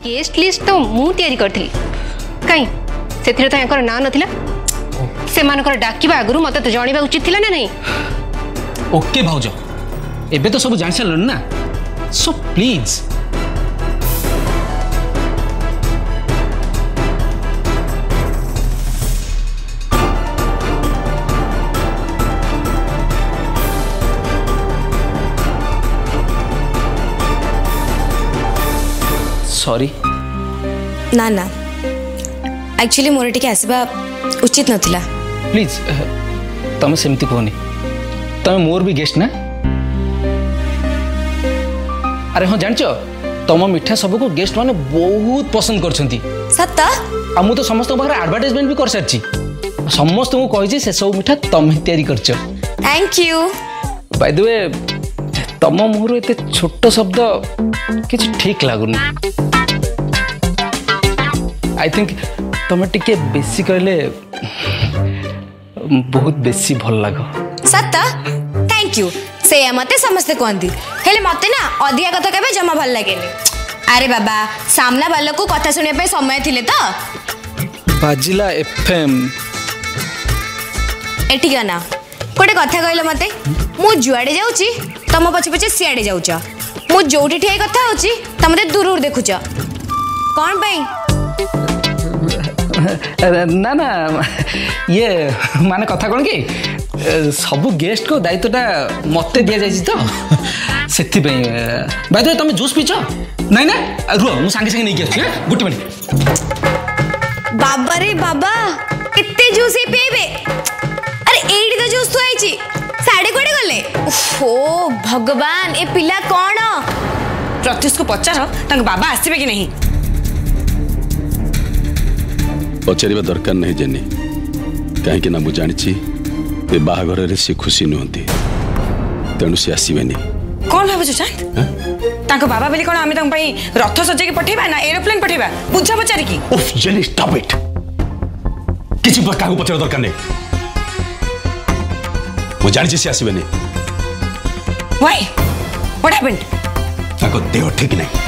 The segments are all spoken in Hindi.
गेस्ट लिस्ट तो मु तैयारी करथि कहीं सेथिरे तो याकर ना नथिला से मानकर डाकिबा आगुरु मते तो जानिबा उचित थिला ना नहीं। ओके भाउज एबे तो सब जान सारल ना सो प्लीज सॉरी ना ना एक्चुअली मोर टिके आसबा उचित नथिला। प्लीज तुम सेमती कहनी तुम मोर भी गेस्ट ना। अरे हाँ जान तुम मिठा सबको गेस्ट माने बहुत पसंद करछंती सत्ता आ मु तो समस्त पाखरे एडवर्टाइजमेंट भी कर सारची समस्त को कहि से सब मिठा तुम तैयारी करछ। Thank you. By the way तुम मुहर एते छोट शब्द किछ ठीक लागुनी। आई थिंक तुम टिके बेसी कहले बहुत बेसी भल लाग। सत्ता थैंक यू से मते समस्त कहती हेले मते ना अधिका कथा केबे जमा भल लागेनी। अरे बाबा सामना वाला को कथा सुनिया पे समय थिले तो बाजिला एफएम एटिका ना कोटे कथा कहले मते मु जुआडे जाउची तम पछे पछे सियाडे जाउछ मु जोठी ठिया कथा होची त मते दूर दूर देखुछ कोन पई। ना ना ये माने कथा कौन कि सब गेस्ट को दायित्वटा मते दिया जायछि तो सेति पई बाय द वे तुम जूस पीछ नहीं ना रुह मु संगे संगे नहीं आछि गुटी मिनिट। बाबा रे बाबा एते जूस ही पीबे। अरे एडी तो जूस थुआइछि साडे कोडे गले। ओहो भगवान ए पिला कोन प्रत्युष को पचार तंग बाबा आसीबे कि नहीं। पचारिबा दरकार नहीं जेनी कहीं ना मु जानी बाहाघर से खुशी नुहति तेणु सी आसबेनि। कौन भाव चांद बाबा बोली कौन आम रथ सजेक पठेबा ना एरोप्लेन पठेबा बुझा पचारि की। उफ जेनी स्टॉप इट किछि काहू पचार दरकार नहीं मु जानी सी आसबेनि। व्हाई व्हाट हैपेंड ताको देह ठीक नहीं।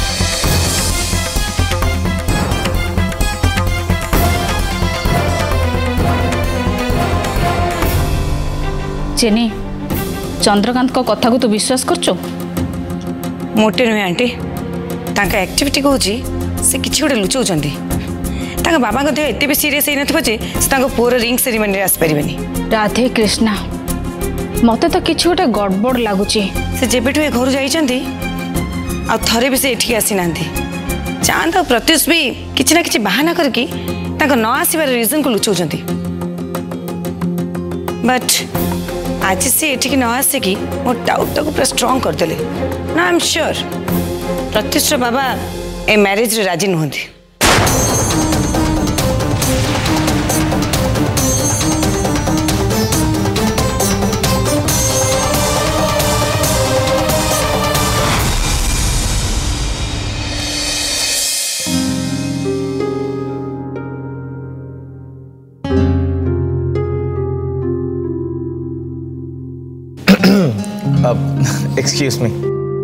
जेनी चंद्रकांत को कथा को तू विश्वास करछो मोटे नुहे आंटी तांका एक्टिविटी कहूची से किछि गोटे लुचौचंदी तांका बाबा को देह एते भी सीरियस हे नथबो जे से तांको पूरा रिंग सेरेमनी रे आस परिबेनी। राधे कृष्णा मते तो किछि गोटे गड़बड़ लागुची से जेबेठु ए घर जाइचंदी आ थरे भी से एठी आसी नांदी चांद और प्रत्युष भी किछि ना किछि बहाना करके तांको न आसीबार रीजन को लुचौचंदी बट आज से एठी न आसे कि मो डाउट को पूरा स्ट्रांग कर देले ना। आई एम श्योर प्रत्युष बाबा ए मैरिज रे राजी नहंती। एक्सक्यूज मी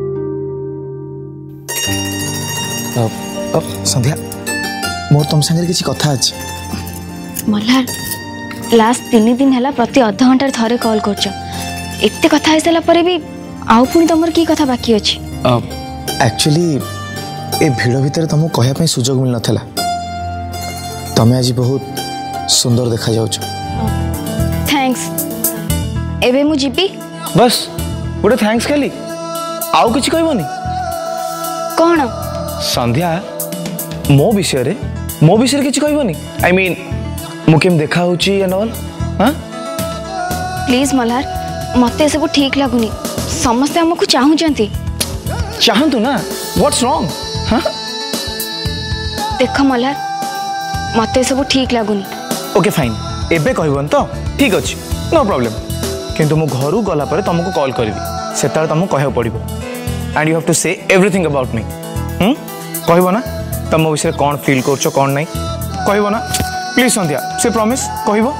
संध्या मोर तुम संगे किसी कथा अछि। मल्हार लास्ट 3 दिन हैला प्रति आधा घंटा थरे कॉल करछ एते कथा है सला परे भी आउ पुनी तमर की कथा बाकी अछि। एक्चुअली ए भीड़ भितर तुमको कहया पे सुजोग मिल नथला तमे आज बहुत सुंदर देखा जाउछ। थैंक्स एबे मु जीपी बस गोटे थैंक्स खाली आउ किछि कहबोनी कोन संध्या मो विषय किछि कहबोनी। आई मीन मु केम देखा होची एंड ऑल। हां प्लीज मल्हार मते सब ठीक लागुनी समस्त हमकु चाहूचंती चाहंतु ना व्हाट्स रॉन्ग। हां देख मल्हार मते सब ठीक लागुनी। ओके फाइन एबे कहबोन तो ठीक अछि नो प्रॉब्लम किंतु मु घरु गला परे तुमको कॉल करबी सेतार तुमको कहय पड़िबो and you have to say everything about me. कहबो ना तुम विषय कौन फील करछो कौन नहीं कहबो ना प्लीज संध्या से प्रॉमिस कहबो।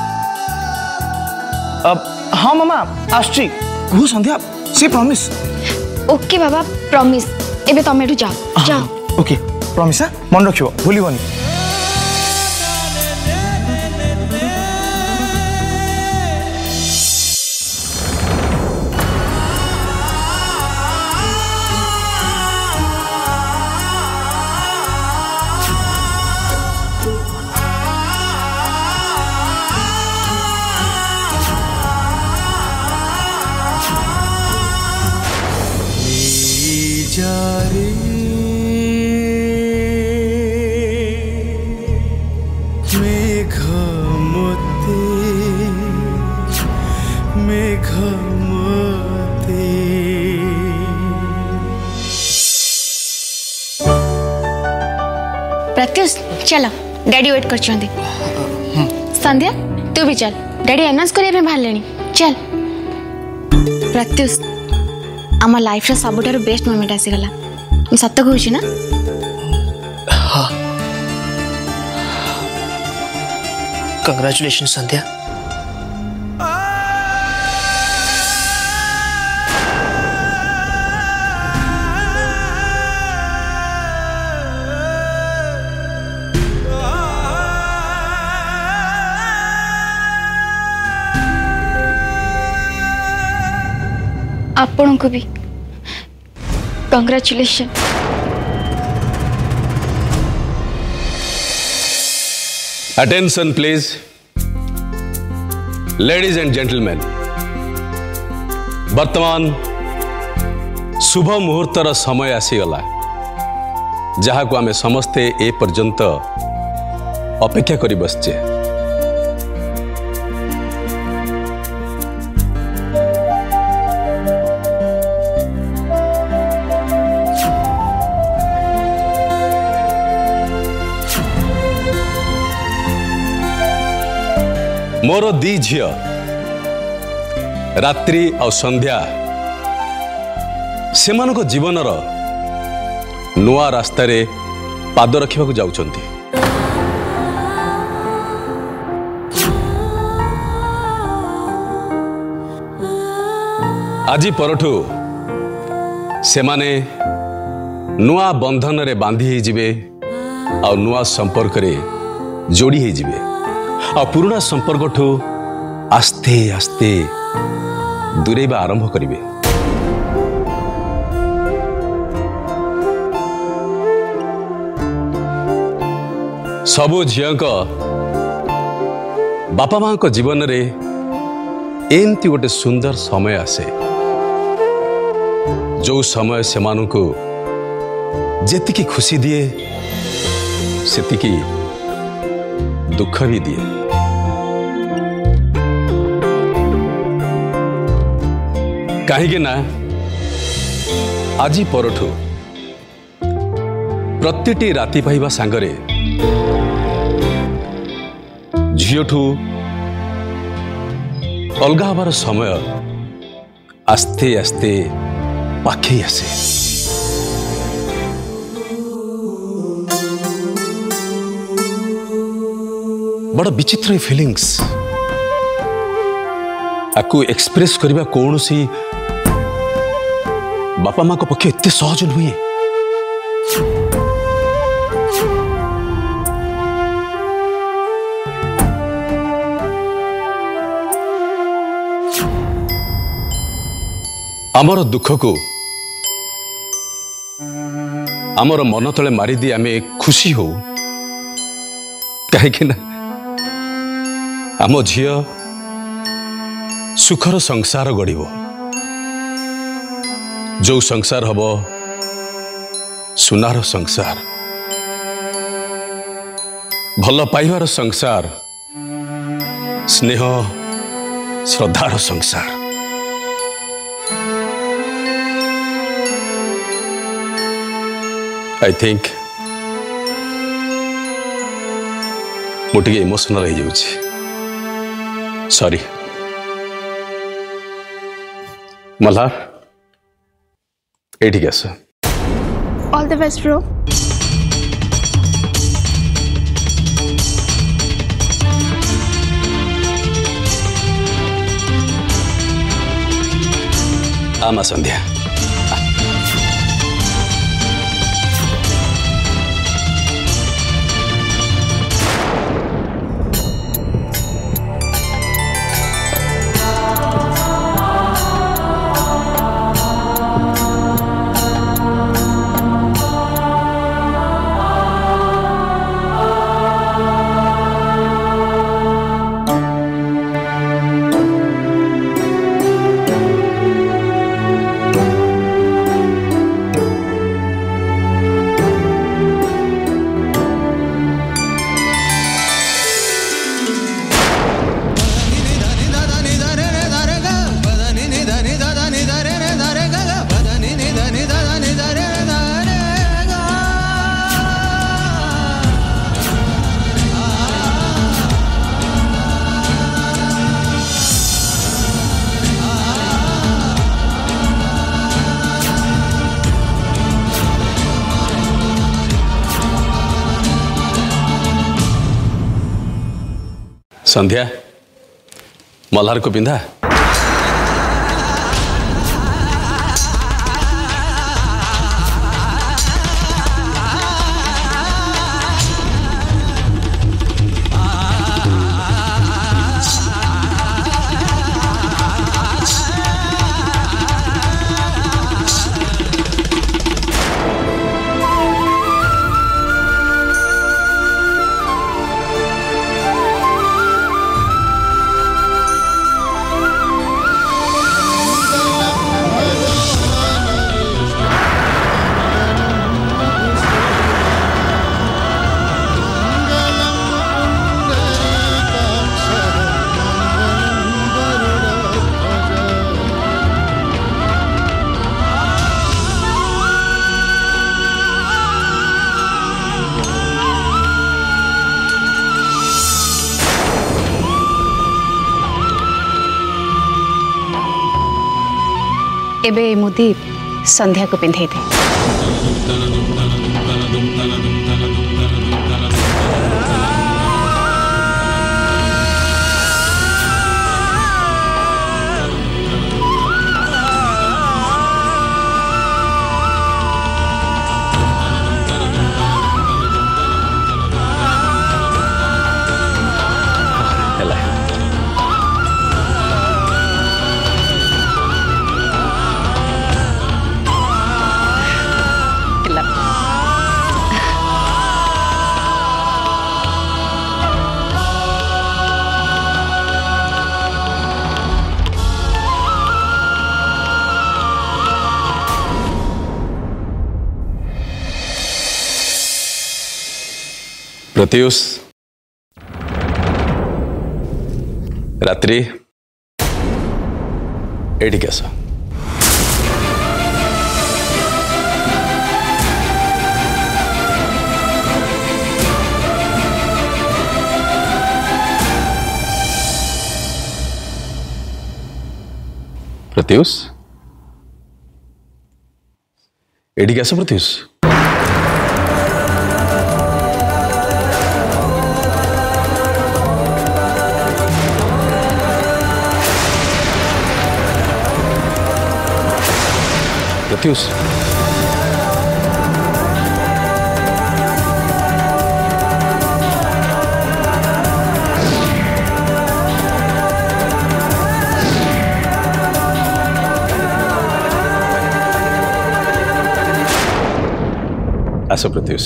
अब हाँ मामा आश्ची कहू संध्या से प्रॉमिस। ओके बाबा प्रॉमिस एबे तमे जाओ जाओ। ओके प्रॉमिस मन रखियो भूलिबनी। प्रत्युष चलो डैडी वेट कर संध्या तू भी चल डैडी अनाउंस करने बाहर लेनी चल। प्रत्युष आम लाइफ रा सबुठार बेस्ट मोमेंट आसीगला मैं सत कहूँ ना। हाँ कंग्रेचुलेशन संध्या। आपण को भी congratulation. Attention please ladies and gentleman, वर्तमान शुभ मुहूर्तर समय आसीगला जहाँ को आमे समस्ते ए पर्यंत अपेक्षा करी बसचे। मोर दी झियो रात्रि और संध्या सेमान को जीवनर नुआ रास्ता रे पाद रखा जाउछंती। आज परठू सेमाने नुआ बंधन रे बांधी जिवे और नुआ संपर्क रे जोड़ी ही जिवे और पुराना संपर्क ठू आस्ते आस्ते दूरेबा आरंभ करिवे। सबु झियक बापा मां को जीवन रे एमती गोटे सुंदर समय आसे जो समय सेमानू को जेतिकी खुशी दिए सेतिकी दुख भी दिए। कहीं ना आज परठू प्रतिटी राति पाइबा सांगरे झीठू अलगा हबार समय आस्ते आस्ते पाखे आसे। बड़ा विचित्र फीलिंग्स आपको एक्सप्रेस करबा कौन सी बापा मां को पक्षे एते सहज नुहे। आमर दुख को आमर मन तले मारी दी आमे खुशी हो कहीं ना आम झियो सुखर संसार गढ़ जो संसार हब सुनार संसार भल पाइबार संसार स्नेह श्रद्धार संसार। आई थिंक मुझे इमोशनल हो जाऊँ सॉरी। मल्हार एठी आस। All the best bro. आमा संध्या संध्या मल्हार को पिंधा। एबे मुदी संध्या को पिंधे थे। प्रत्युष रात्रि एठी कैसा प्रत्युष एठी कैसा प्रत्युष प्रत्युष आसो प्रत्युष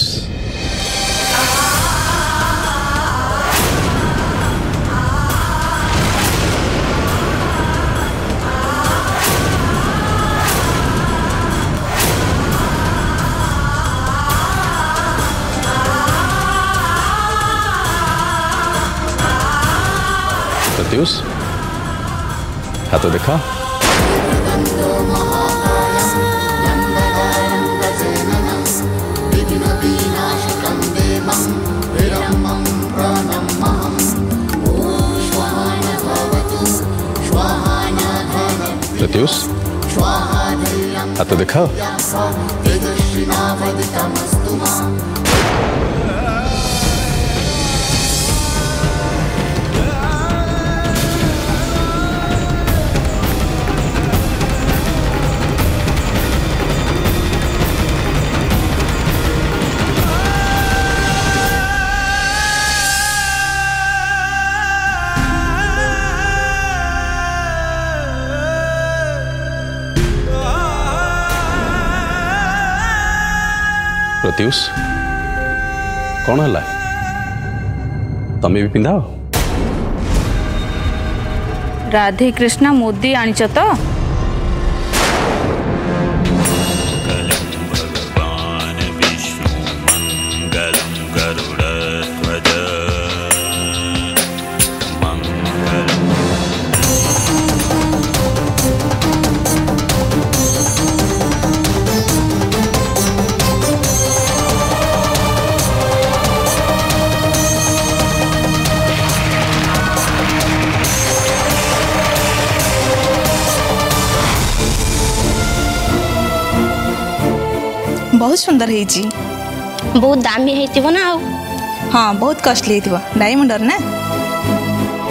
प्रत्युष हाथ तो देखा प्रत्युष हाथ तो देखा प्रत्युष कौन है तमें भी पिंधाओ राधे कृष्णा मोदी आनिच तो बहुत सुंदर है बहुत दामी है ना। हाँ बहुत कॉस्टली है डायमंड ना।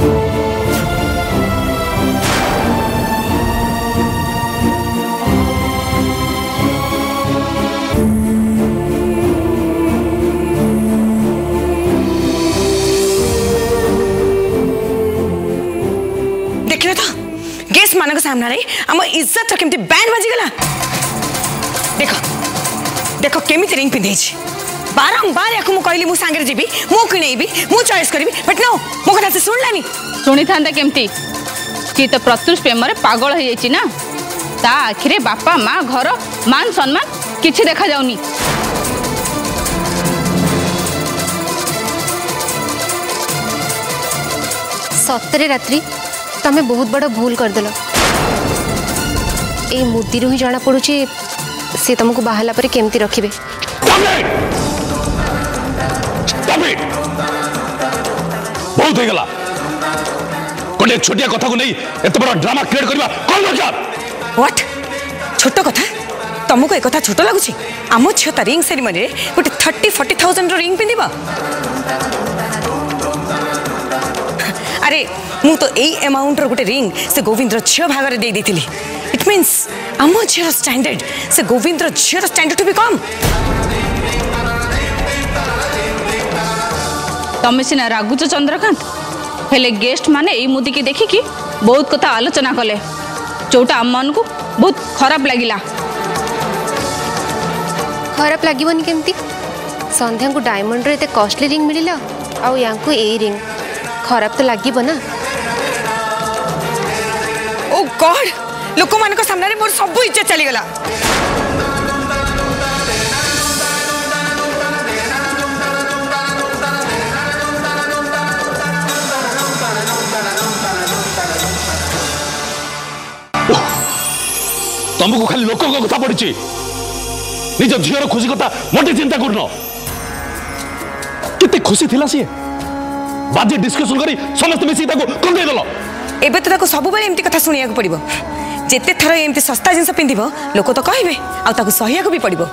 सामना रे आम इज्जत केमती बैंड बाजीगला देख देख केमी रिंग पिंधे बारंबार या कहली मु सांगे जीवी मु किणेबी मु चॉइस करी बट नो मो कथा से सुनलानी शुणी था केमती सी तो प्रत्युष प्रेम पागल हो जाइए ना ता आखिरे बापा माँ घर मान सम्मान किछि देखा जाउनी। सतरे रात्रि तमे बहुत बड़ भूल करदेल ए मुदी ही जना पड़ुची से तुमको बाहला पर केमती रखिबे। बहुत हो गला गोटे छोटिया कथा को नहीं एत बड़ा ड्रामा क्रिएट करबा कोन दरकार। व्हाट छोट कथा तुमको एक कथा छोट लगुची आम झील ता रिंग सेरिमनी रे गोटे 30-40,000 रो रिंग पिंधिबा। अरे मु तो एई अमाउंट रो गोटे रिंग से गोविंद्र झील भाग दे देथिली। इट मीन्स आम झील स्टैंडर्ड से गोविंद्र झील स्टैंडर्ड टू बी कम। तमें सीना रागुच चंद्रकांत हेले गेस्ट माने एई मुदी की देखिकी बहुत कथा आलोचना कले जोटा आम मन को बहुत खराब लगिला। खराब लगिबनी केमती संध्या को डायमंड रे एते कॉस्टली रिंग मिलिला आउ यांको एई रिंग खराब तो लागिबो ना। ओ गॉड लोक मान को सामने रे मोर सब इज्जत चली गला। तुमको खाली लोक कथा पड़ी निज झीर खुशी कथा मोटे चिंता करन कितने खुशी थिला सी बाजे डिस्कशन करी समस्त मिसी ताको कोन दे दलो। एबे तो ताको सब बेले एमती कथा सुनिया को पड़िबो जेते थर एमती सस्ता जिंस पिंधिबो लोक तो कहबे आ ताको सहिया को भी पड़िबो।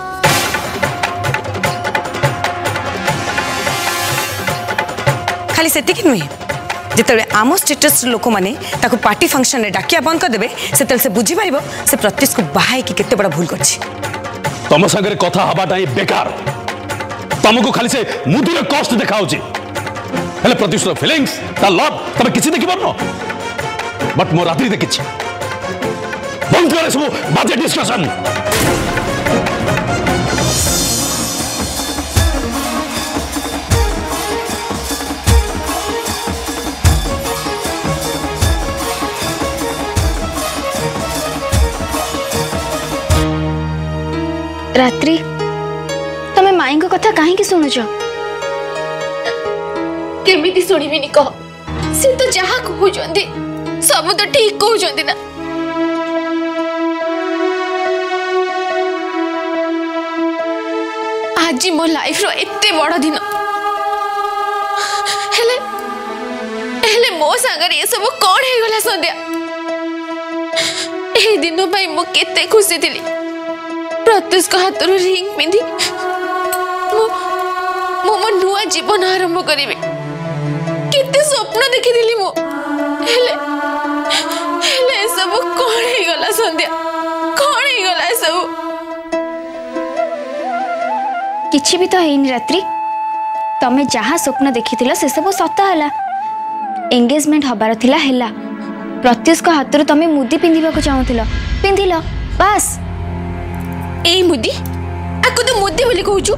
खाली सेति कि नुहे जिते आम स्टेटस लोक मैंने पार्टी फंक्शन रे डाकिया बंद कर देबे से से बुझी पारिबो से प्रत्युष को बाहाई की केते बड़ा भूल करछि। तुम संगे कथा हबाटा ही बेकार तुमको खाली से मुदी रे कष्ट देखाउछि हेले प्रत्युष रो फीलिंग्स ता लव तमे किछि देखि परनो बट मो रात्रि देखिछि बंद करे सब बाजे डिस्कशन। रात्रि तमे माई को कथा कहीं शुणुच केमिति शुणिबिनी कह से तो जहा कहउचंदी सब तो ठीक कहउचंदी ना। आज मो लाइफ रो एते बड़ दिन हेले हेले मो संगर ये सब कोन हे गला संध्या ए दिन भाई मो केते खुशी थिली प्रत्युष का हाथ रिंग पिंधि मो नुआ जीवन आरंभ करी केते स्वप्न देखी दिली मो हेले हेले सब कोन हे गला संध्या कोन हे गला सब किछि भी तो हेनी रात्रि तमे जहाँ स्वप्न देखी से सब सत है एंगेजमेंट हबार थिला हेला प्रत्युष का हाथ तमे मुदी पिंधिबा को चाहुथिलो पिंधिलो बस। ए मुदी आको तो मुदी बोली कहूचु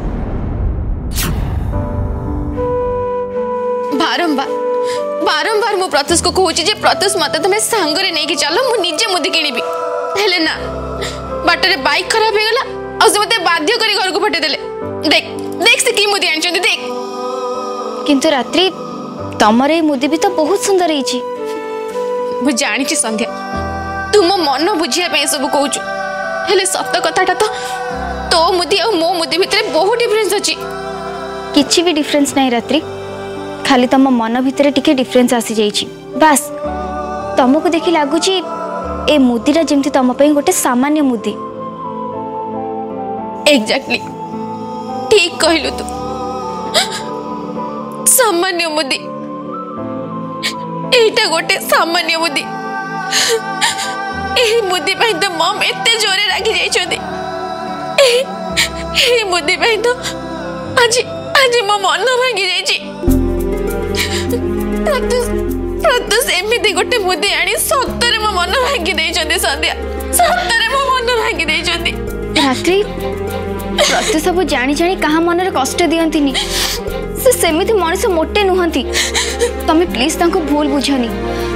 बारंबार बारंबार मो प्रत्युष को कहूची जे प्रत्युष मते तमे सांगरे नै कि चलो मु निजे मुदी किनिबी हेले ना बाटरे बाइक खराब हे गला आ से मते बाध्य करी घर को फटे देले देख देख से की मुदी आनचंदी देख किंतु रात्रि तमरे मुदी भी तो बहुत सुंदर हिची मु जानि छी संध्या तुम मन बुझिया पे सब कहूचु हेले सत्य कथाटा तो मुदी और मो मुदी भितरे बहुत डिफरेंस अछि किछि भी डिफरेंस नहीं रात्रि खाली तम मन भितरे टिके डिफरेंस आसी जाइछि बस। तुमको देखि लागुची ए मुदीरा जेमति तम पई गोटे सामान्य मुदी। एग्जैक्टली ठीक कहलु तू सामान्य मुदी एटा गोटे सामान्य मुदी ए मुदी पे तो मम एते जोरे रागी जाइछोदी ए मुदी पे तो आज आज मो मन भांगी जाइछि प्रत्युष एमती गोटे मुदी आनी सत्तरे मो मन भांगी देइछन्ती संध्या सत्तरे मो मन भांगी देइछन्ती रात्रि प्रत्युष सब जानी जानी कहा मनरे कष्ट दियंतिनी से सेमिति मनुष्य मोटे नुहंती तमे प्लीज तांको भूल बुझनी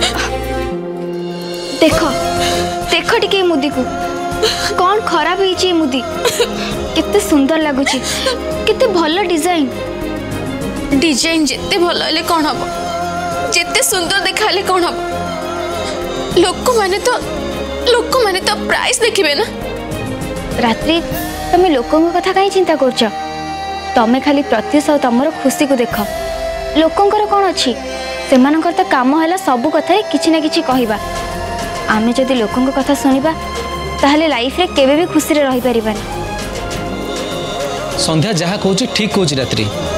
देखो देखो टिके मुदी को कौन खराब होई मुदी कितने सुंदर लगुची कितने भलो डिजाइन डिजाइन जिते भल हेले कौन हम जिते सुंदर देखाले कौन हम लोक माने तो प्राइस देखिबे ना रात्रि तमे लोकों कथा कहीं चिंता करछ तमे खाली प्रत्युष और तमर खुशी को देख लोकंकर कौन अच्छी सेमानकर तो काम है सबू कथा किछि ना किछि कहबा आमे जदि लोकों कथा सुनिबा ताहले लाइफ रे केबे भी खुशी रे रही परिबानी संध्या जहाँ कहूँ ठीक कहूँ रात्रि